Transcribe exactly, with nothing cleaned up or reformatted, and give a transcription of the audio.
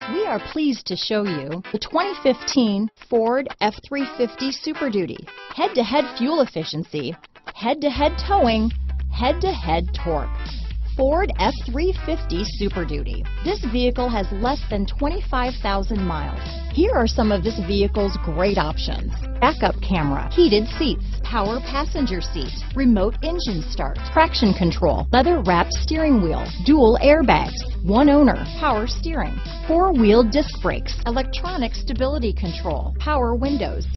We are pleased to show you the twenty fifteen Ford F three fifty Super Duty. Head-to-head fuel efficiency, head-to-head towing, head-to-head torque. Ford F three fifty Super Duty. This vehicle has less than twenty-five thousand miles. Here are some of this vehicle's great options: backup camera, heated seats, power passenger seat, remote engine start, traction control, leather-wrapped steering wheel, dual airbags, one owner, power steering, four-wheel disc brakes, electronic stability control, power windows,